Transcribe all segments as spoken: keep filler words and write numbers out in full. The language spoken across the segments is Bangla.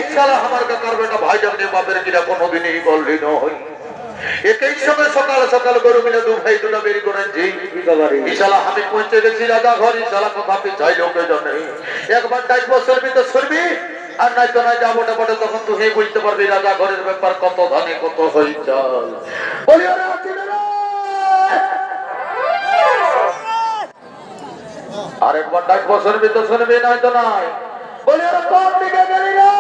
শালা আমার কাকার বেটা ভাইজান নিয়ে বাপের কিনা কোনোদিনই গল্লি নয়। একই সঙ্গে সকাল সকাল গরু মিলে দু ভাই দুটা বেরি করেন জি ইশালা আমি পৌঁছে গেছি রাজা ঘর ইশালা কথা পিছাই লোকের জন্য একবার ডাইক বছর ভিতর শুনবি আর নাই তো নাই যাবো বটে তখন তুই বুঝতে পারবি রাজা ঘরের ব্যাপার কত ধানে কত হই চল বলি আর একবার ডাইক বছর ভিতর শুনবি নাই তো নাই বলি কোন দিকে গেলি রে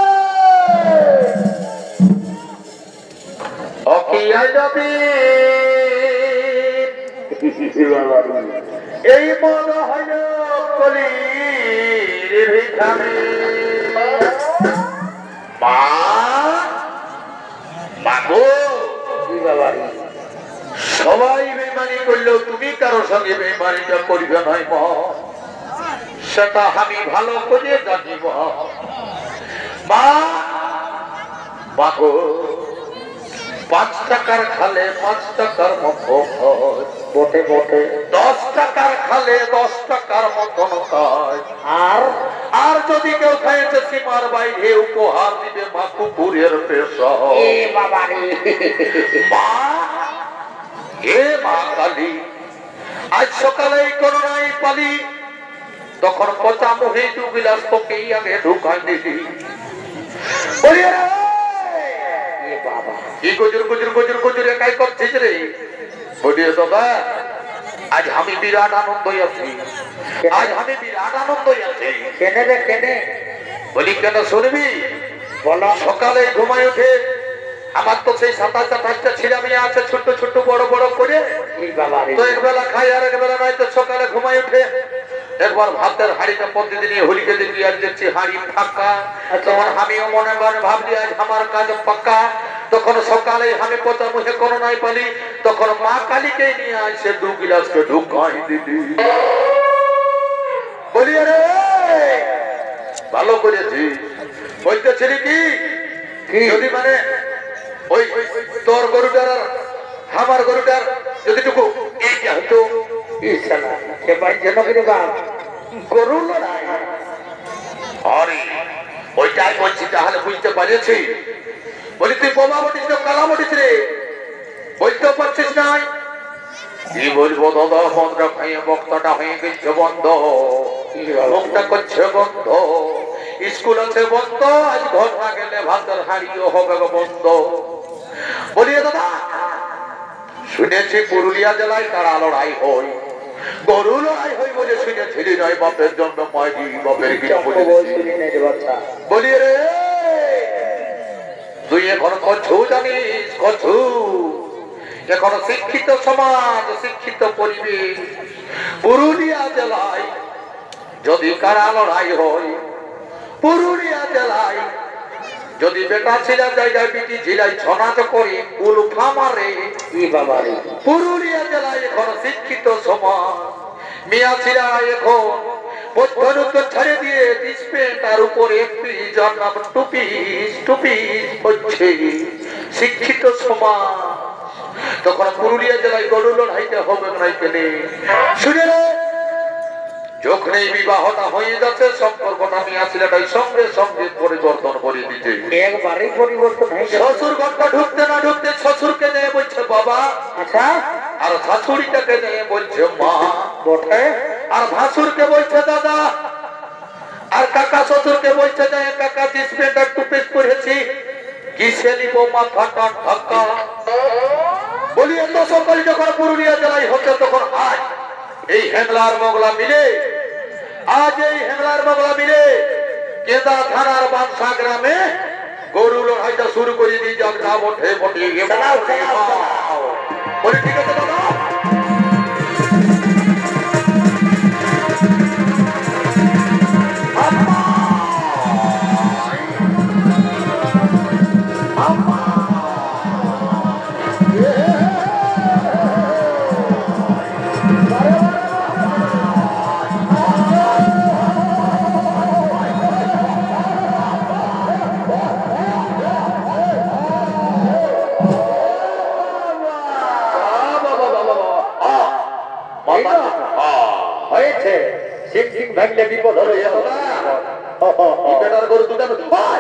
এই মন হইল কলির ভিখানে মা মাগো সবাই বেমানি করলেও তুমি কারো সঙ্গে বেমানিটা করিবে নাই মা সেটা আমি ভালো করে জানি মা মাগো পাঁচ টাকার খালে পাঁচ টাকার মতো বটে বটে দশ টাকার খালে দশ টাকার মতন আর আর যদি কেউ খাইছে সীমার বাইরে উপহার দিবে মা কুকুরের পেশা মা হে মা কালী আজ সকালে করোনাই পালি তখন পচা মুখে দু গিলাস তোকেই আগে ঢুকাই দিলি বলি কি গজুর গজুর গজুর গজুর একাই করছিস রে বলি দাদা আজ আমি বিরাট আনন্দ আছি আজ আমি বিরাট আনন্দ আছি কেনে রে কেনে বলি কেন শুনবি বলো সকালে ঘুমাই উঠে আমার তো সেই সাতাশ আঠাশটা ছেলে মেয়ে আছে ছোট্ট ছোট্ট বড় বড় করে তো এক বেলা খাই আর এক বেলা নাই তো সকালে ঘুমাই উঠে একবার ভাতের হাড়িটা প্রতিদিন হোলিকে দিন আজ দেখছি হাড়ি ফাঁকা তখন আমিও মনে মনে ভাবছি আজ আমার কাজ পাক্কা তখন সকালে আমি পচা মুখে কোনো নাই পালি তখন মা কালীকে নিয়ে আসে দু গিলাসকে ঢুকাই দিলি বলি রে ভালো করেছি বলতেছিলি কি যদি মানে ওই তোর গরুটার আর আমার গরুটার যদি টুকু এই হতো গরু লড়াই আরে ওইটাই বলছি তাহলে বুঝতে পারছি বলি তুই বোমা বটিস না কালা বটিস রে বুঝতে পারছিস নাই কি বলবো দাদা মনটা খাইয়ে বক্তাটা হয়ে গেছে বন্ধ মুখটা করছে বন্ধ স্কুল আছে বন্ধ আজ ঘর না গেলে ভাতের হাড়িও হবে বন্ধ বলি দাদা শুনেছি পুরুলিয়া জেলায় কারা লড়াই হয় গরু লড়াই হয় বলে শুনেছিলি নয় বাপের জন্য মাইজি বাপের কি বলি রে তুই এখন কছু জানিস কছু এখন শিক্ষিত সমাজ শিক্ষিত পরিবেশ পুরুলিয়া জেলায় যদি কারা লড়াই হয় পুরুলিয়া জেলায় যদি বেটা ছিলা জায়গায় বিটি ঝিলাই ছনাচ করে উলফা মারে পুরুলিয়া জেলায় এখন শিক্ষিত সমাজ মিয়া ছিলা এখন ছেড়ে দিয়ে তার উপরে টুপিস টুপিস হচ্ছে শিক্ষিত সমাজ তখন পুরুলিয়া জেলায় গরু লড়াইতে হবে নাই কেনে শুনে যখন এই বিবাহটা হয়ে যাচ্ছে সম্পর্কটা মিয়া ছেলেটাই সঙ্গে সঙ্গে পরিবর্তন করে দিচ্ছে একবারই পরিবর্তন হয়েছে শ্বশুর ঘরটা ঢুকতে না ঢুকতে শ্বশুরকে নিয়ে বলছে বাবা আচ্ছা আর শাশুড়িটাকে নিয়ে বলছে মা বটে আর ভাসুরকে বলছে দাদা আর কাকা শ্বশুরকে বলছে যে কাকা জিন্স প্যান্ট আর টুপিস পরেছি কিসে নিব মাথাটা ঢাকা বলি এত সকল যখন পুরুলিয়া জেলায় হচ্ছে তখন আজ এই হেমলার মগলা মিলে আজ এই হেমলার মগলা মিলে কেদা থানার বানসা গ্রামে গরু লড়াইটা শুরু করে দিয়ে যাক না বটে বটে বলি ঠিক আছে দাদা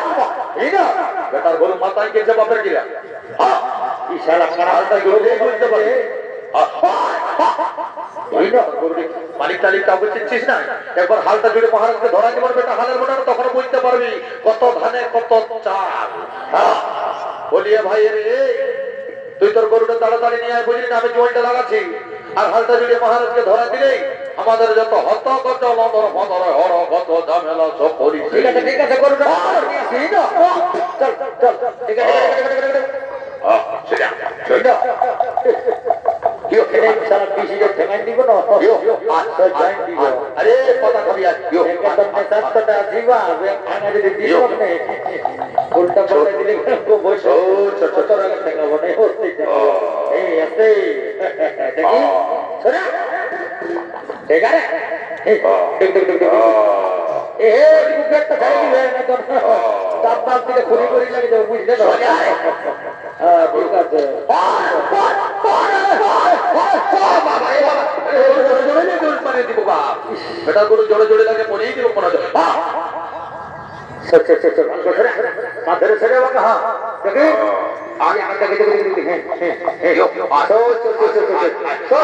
এই না বেটার গরু মাথায় গেছে বাপের গিরা হ্যাঁ এই শালা কানালটা গরু দিয়ে বুঝতে পারে মালিক টালিক কাউকে চিনছিস না একবার হালটা জুড়ে মহারাজকে ধরা জীবন বেটা হালের মোটা তখন বুঝতে পারবি কত ধানে কত চাল বলিয়ে ভাই রে তুই তোর গরুটা তাড়াতাড়ি নিয়ে আয় বুঝলি না আমি জোয়ালটা লাগাচ্ছি আর হালটা জুড়ে মহারাজকে ধরা দিলেই আমাদের যত হত কত লদর ফদর হর কত ঝামেলা সব করি ঠিক আছে ঠিক আছে গরুটা চল চল ঠিক আছে সেটা अरे पता कभी उल्टा पलटा दिले को बसो ছোট ছোট রঙের টাকা বনে হচ্ছে এই আছে দেখি শোনা ঠিক আছে ঠিক ঠিক ঠিক এ হে তুমি গেটটা ছাড়ি দিবে না তো তাপ তাপ দিলে খুলি খুলি লাগে তো বুঝলে তো হ্যাঁ ঠিক আছে বাবা এ বাবা জোরে জোরে জোরে পারে দিব বাপ বেটা গরু জোরে জোরে লাগে পড়েই দিব কোনা सच सच सच सच माधर सरे वाला हां देखिए आगे आगे देखिए देखिए देखिए हैं यो सो सो सो सो सो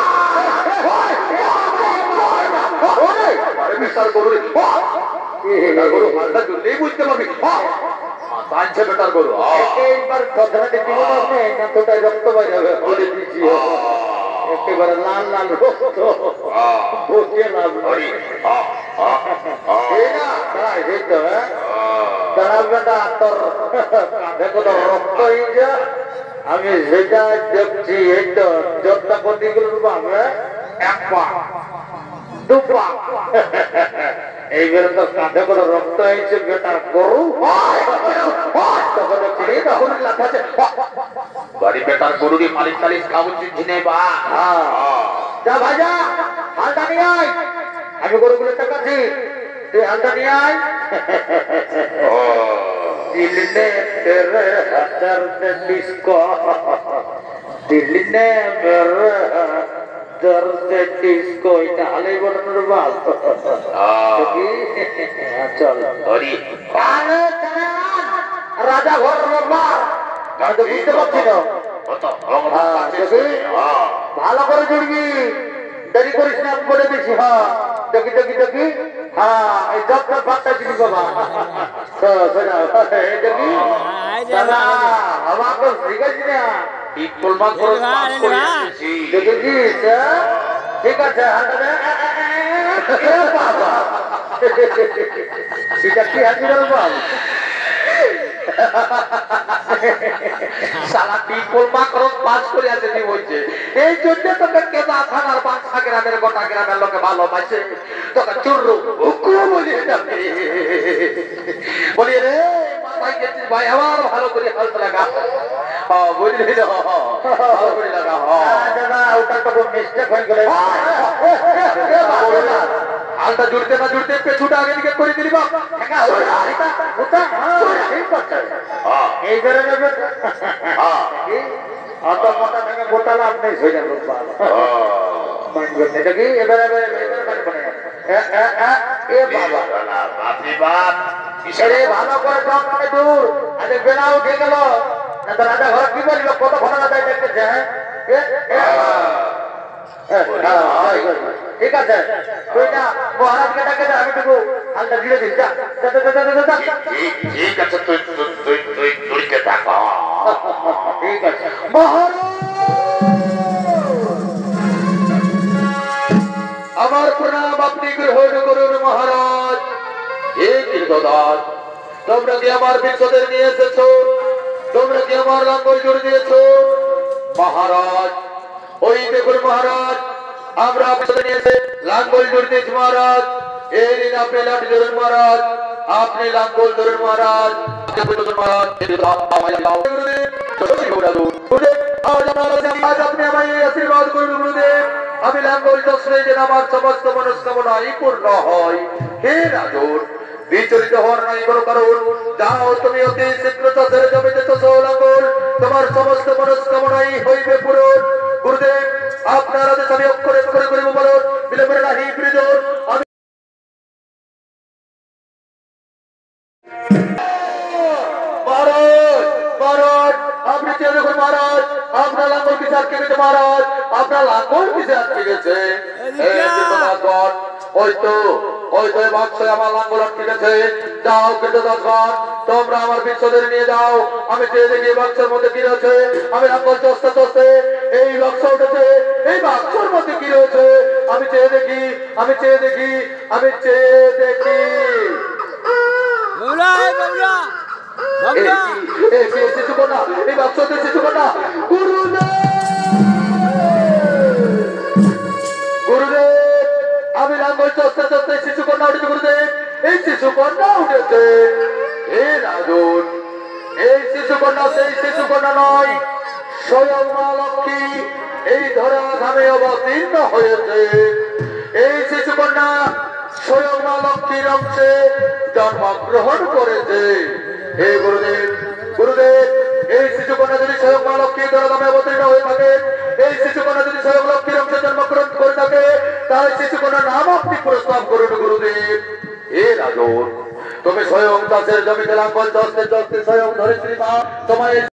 ओरे अरे मिस्टर गुरु ये गुरु हालता जुल्ले बुझते पाबी मातान से बेटर गुरु एक बार कदरा दे दिनो आपने ना थोड़ा रक्त बह जावे बोले दीजिए एक बार लाल लाल रक्त बोलिए ना अरे हां हां ये ना भाई ये तो है দাঁড়াবেটা তোর কাঁধে কত রক্ত হয়েছে আমি যেটা দেখছি এই তো যোদ্ধা কদিগুলো পাবে এক পা দু পা এইবারে তো কাঁধে কত রক্ত হয়েছে বেটার গরু তখন চিনি তখন লাফাচ্ছে বাড়ি বেটার গরুরই মালিক তালিশ খাবো চিনে বা যা ভাজা হালটা নিয়ে আয় আমি গরুগুলো টাকাছি তুই হালটা নিয়ে আয় दिल ने तेरे दर्द किसको दिल ने मेरे दर्द किसको इतना हाले बटन बाल चल अरे আরে চালান রাজা ঘর রবার আমি তো বুঝতে পারছি না ভালো করে জুড়বি দেরি করিস না আমি বলে দিচ্ছি হ্যাঁ দেখি দেখি দেখি হ্যাঁ এই জবটা বার্তা দিবি বাবা দেখি দাদা আমাকে শিখেছি না দেখেছিস ঠিক আছে বাবা এটা কি হাজির বাবা সারা পিপল মাকড় পাস করে আছে নি হইছে এই জন্য তোকে কেদা থানার বাঁচা গ্রামের গোটা গ্রামের লোকে ভালোবাসে তোকে চুররু হুকুম বলে যাবে বলি রে মাথায় গেছিস ভাই আমার ভালো করে হালতে লাগা হ্যাঁ বুঝলি না ভালো করে লাগা হ্যাঁ দাদা ওটা তো মিস্টেক হয়ে গেল হালটা জুড়তে না জুড়তে পেছুটা আগে দিকে করে দিলি বাপ ঠেকা ওটা ওটা ঠিক আছে হ্যাঁ এই করে নেবে হ্যাঁ অত মোটা থেকে গোটা লাভ নেই হয়ে যাবে বাবা হ্যাঁ মানবে না দেখি এবারে এবারে এবারে বনে এ এ এ বাবা বাপরে বাপ ইশারে ভালো করে সব মানে দূর আরে বেলা উঠে গেল না তো রাজা ঘর কি বললো কত ঘটনা যায় দেখতেছে হ্যাঁ এ ঠিক আছে তুই না মহারাজকে ডাকে আমি টুকু হালটা ধীরে ধীরে যা ঠিক আছে তুই তুই তুই তুইকে ডাকা ঠিক আছে মহারাজ আমার প্রণাম আপনি গ্রহণ করুন মহারাজ হে কীর্তদাস তোমরা কি আমার বিশ্বদের নিয়ে এসেছো তোমরা কি আমার লাঙ্গল জুড়ে দিয়েছো মহারাজ ওই দেখুন মহারাজ আমরা আপনাদের নিয়ে এসে লাঙ্গল জুড়ে দিয়েছি মহারাজ এই দিন আপনি লাঠি ধরুন মহারাজ আপনি লাঙ্গল ধরুন মহারাজ আজ আপনি আমায় আশীর্বাদ করুন গুরুদেব আমি লাঙ্গল দর্শনে যেন আমার সমস্ত মনস্কামনাই পূর্ণ হয় হে রাজন বিচলিত হওয়ার নাই কোনো কারণ যাও তুমি অতি শীঘ্র চাষের জমিতে চাষ লাঙ্গল তোমার সমস্ত মনস্কামনাই হইবে পূরণ গুরুদেব আপনার আদেশ আমি অক্ষরে অক্ষরে করিব বলুন বিলম্বের নাহি প্রিয়জন আমি মহারাজ আপনার লাঙ্গল কিসে আটকে গেছে মহারাজ আপনার লাঙ্গল কিসে আটকে গেছে ওই তো ওই তো বাক্সে আমার লাঙ্গল আটকে গেছে যাও কীটদাসগণ তোমরা আমার বিশ্বদের নিয়ে যাও আমি চেয়ে দেখি বাক্সের মধ্যে কি রয়েছে আমি লাঙ্গল চষতে চষতে এই বাক্স উঠেছে এই বাক্সের মধ্যে কি রয়েছে আমি চেয়ে দেখি আমি চেয়ে দেখি আমি চেয়ে দেখি এই বাক্সতে শিশুকন্যা গুরুদেব গুরুদেব আমি লাঙ্গল চষতে চষতে শিশুকন্যা উঠেছে গুরুদেব এই শিশুকন্যা উঠেছে হে রাজন এই শিশুকন্যা সেই শিশুকন্যা নয় স্বয়ং মা লক্ষ্মী এই ধরা ধামে অবতীর্ণ হয়েছে এই শিশুকন্যা স্বয়ং মা লক্ষ্মীর অংশে জন্মগ্রহণ করেছে হে গুরুদেব গুরুদেব এই শিশুকন্যা যদি স্বয়ং মা লক্ষ্মীর ধরা ধামে অবতীর্ণ হয়ে থাকে এই শিশুকন্যা যদি স্বয়ং লক্ষ্মীর অংশে জন্মগ্রহণ করে থাকে তাহলে শিশুকন্যার নাম আপনি প্রস্তাব করুন গুরুদেব হে রাজন তুমি স্বয়ং দাসের জমিতে লাঙ্গল চষতে চষতে স্বয়ং ধরিত্রী মা তোমার